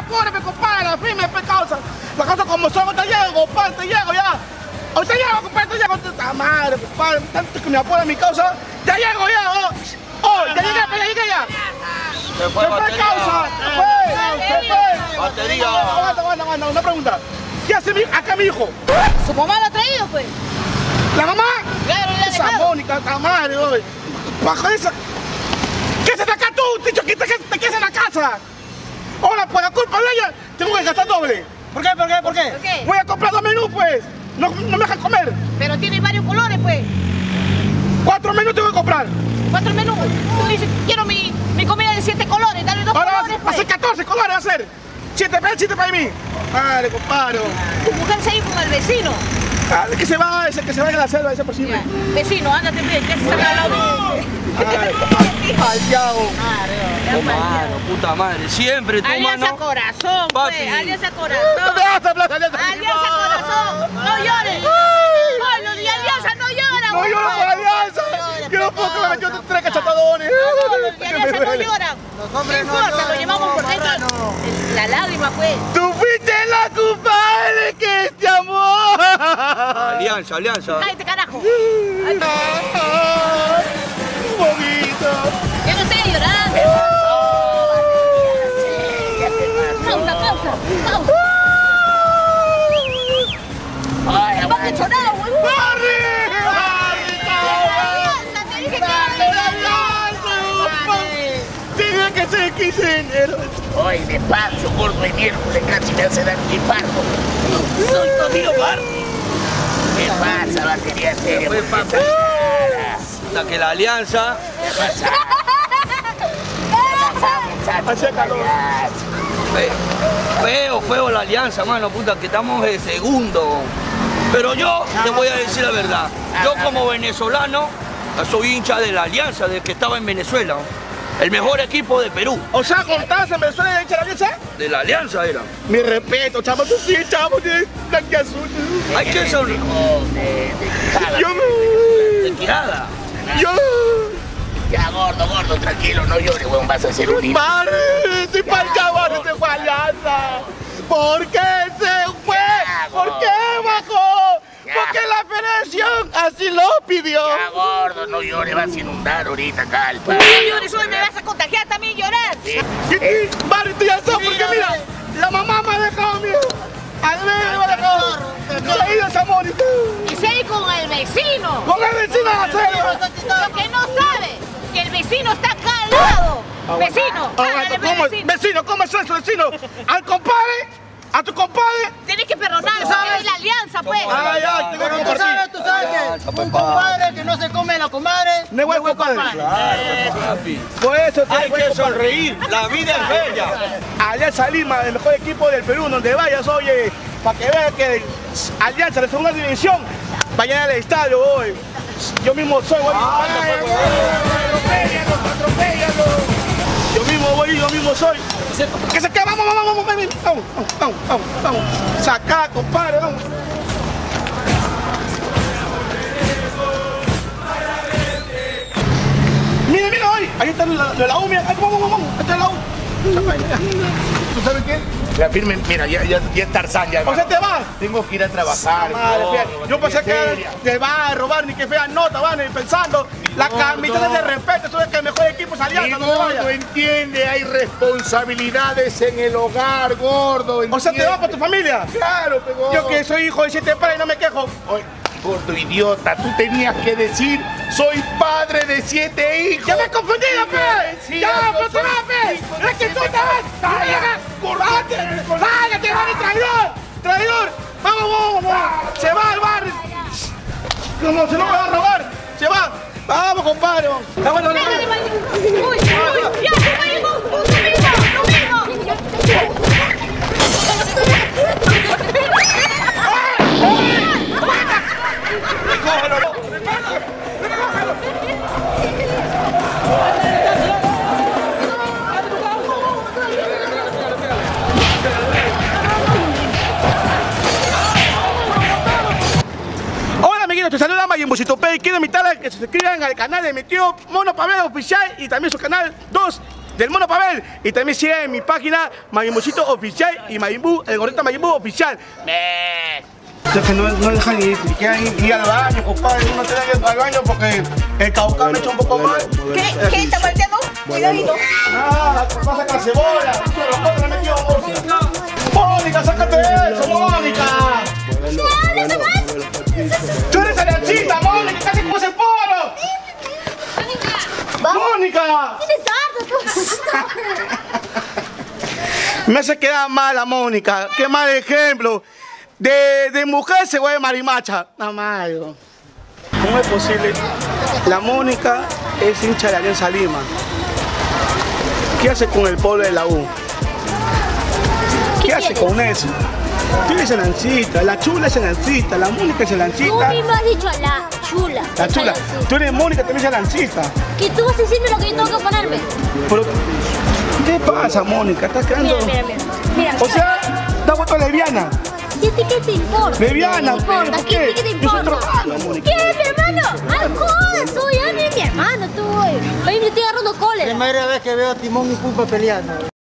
apúrame, compadre, firme, causa. La causa como son, ahorita llego, compadre, te llego ya. Ahorita llego, compadre, te llego. Puta madre, compadre, tanto que me apura mi causa. Ya llego ya, ya llegué ya. Se fue batería. Causa, se fue. Batería. Aguanta, una pregunta. ¿Qué hace acá mi hijo? Su mamá lo ha traído, pues. ¿La mamá? Claro, le ha Esa dejado. Mónica, la madre, güey. Bajo esa. ¿Qué haces acá tú, dicho que te quedes en la casa? Ahora, por la culpa de ella, tengo que gastar doble. ¿Por qué? ¿Por qué? Voy a comprar 2 menús, pues. No me dejan comer. Pero tiene varios colores, pues. 4 menús tengo que comprar. 4 menús. Tú dices, quiero mi comida de 7 colores, dale 2 Ahora colores, va a pues. ser 14 colores, va a ser. 7 para mí. Madre, compadre. Tu mujer se ha ido con el vecino. Que se vaya a la selva, ese posible. Ya. Vecino, ándate, pues, ya se está hablando de... Al diablo. Oh, mano, puta madre. Siempre tú, Alianza mano. Corazón, Papi. pues. Alianza No Corazón. te vas a hablar, Alianza. Alianza Corazón. No llores. Ay, los de Alianza no lloran. No lloro por Alianza. Yo no puedo que me metió 3 cachatadones. No, los de Alianza no lloran. Los hombres No no importa, lloran, lo llevamos por no, dentro. marrano. La lágrima, pues. Tú fuiste la compadre que te amó. Alianza. Cállate, carajo. Ay, Bonito. ya no estoy llorando. Pausa. Ay, no me hecho nada, huevón. Alianza, te dije que Tiene que ser el 15 de enero. Hoy me paso, gordo, el miércoles casi me hace dar un infarto. Soy tu amigo Marty. ¿Qué pasa, batería seria? Pues, ¿Por qué papi. estás cara? Hasta que la alianza. ¿Qué pasa? ¿Qué pasa, muchacho? Hace calor. Feo la alianza, mano, puta, que estamos de segundo. Pero yo te voy a decir la verdad. Yo como venezolano soy hincha de la alianza, de que estaba en Venezuela. El mejor equipo de Perú. O sea, ¿contabas en Venezuela y hecha la alianza? De la alianza era. Mi respeto, chamo, tú sí, chamo, tienes blanquiazul. Hay que ser. De Quijada. Yo De Quijada. Ya, gordo, tranquilo, no llores, weón, vas a hacer un himno. Padre, estoy para el chabón, se fue alianza. ¿Por qué se fue? ¿Por qué bajó? Porque la federación así lo pidió. Ya, gordo, no llores, vas a inundar ahorita acá el no parque. llores, hoy me vas a contagiar también llorar. Vale, tú ya sabes, porque mira, la mamá me ha dejado, mira. Al medio me ha dejado. Se ha ido esa monita. Y se ha ido con el vecino. Con el vecino de la selva. Lo que no sabe, que el vecino está acá al lado. Vecino, ándale, ¿Cómo? vecino. ¿Cómo es eso, vecino? ¿Al compadre? ¿A tu compadre? Tienes que perdonar, porque es la alianza, pues. Ay, tengo que Pero compartir. tú sabes que un compadre que no se come la comadre. No es buen compadre. Papi. Por eso Hay que sonreír. La vida es bella. Alianza Lima, el mejor equipo del Perú, donde vayas, oye, para que vean que Alianza, la segunda división, vayan al estadio hoy. Yo mismo soy, voy. Atropéllalo. Yo mismo soy. Que se quede, vamos. Sacá, compadre, vamos. Mira, hoy. Ahí está la U, mira. Vamos. Ahí está la U. ¿Tú sabes qué? Ya, firme, mira, ya es Tarzán, ya. O sea, te vas. Tengo que ir a trabajar. Madre, gordo, fíjate, yo pensé que seria. te vas a robar ni que fea nota, van pensando. La camiseta es de respeto, eso es que el mejor equipo es Mi Alianza, no te gordo vayas. entiende, hay responsabilidades en el hogar, gordo. O sea, te vas para tu familia. Claro, pe, gordo. Yo que soy hijo de 7 padres y no me quejo. Oye, gordo idiota, tú tenías que decir, soy padre de 7 hijos. ¡Ya me he confundido, pe! Sí, ¡Ya, no pero te soy vas, pe! hijo ¡Es que tú te vas! ¡Cállate! ¡Cállate, vale, traidor! ¡Vamos! ¡Se va al bar! ¿Cómo se lo va a robar? ¡Se va! ¡Vamos, compadre! ¡Vamos! Uy, ya, lo mismo. Hola, amiguitos, te saluda Mayimbucito Pay. Quiero invitarles a que se suscriban al canal de mi tío Mono Pavero Oficial y también su canal 2 del Mono Pavel. Y también sigue en mi página Mayimbucito Oficial y Mayimbu, el gordito Mayimbu Oficial. Es que no dejan ir al baño, compadre. Uno tiene que ir al baño porque el caucán me echa un poco mal. ¿Qué está volteando? Cuidadito. Nada, ¿qué pasa con la cebolla? Los cuatro le he metido música. Mónica, sácate eso, Mónica. Tú eres aliancita, Mónica, casi como ese polo. ¡Mónica! Me hace quedar mal a Mónica. Qué mal ejemplo. De mujer se vuelve marimacha. Nada más. ¿Cómo es posible? La Mónica es hincha de Alianza Lima. ¿Qué hace con el pueblo de la U? ¿Qué hace con eso? Tú eres Elancita, la chula es Elancita, la Mónica es Elancita. Tú mismo has dicho la chula. La chula. Tú eres Mónica, también es Elancita. Que tú vas a decirme lo que yo tengo que ponerme. Pero, ¿qué pasa, Mónica? ¿Estás quedando? Mira. O sea, ¿te has vuelto lesbiana? ¿Y a ti qué te importa? Lesbiana, ¿Qué te importa? ¿por ¿Qué qué? te Yo soy tu importa? hermano, Mónica. ¿Qué, mi hermano? ¡Ay, joder! Soy mi hermano, tú. Hoy me estoy agarrando cólera. Primera vez que veo a Timón y Pumba peleando.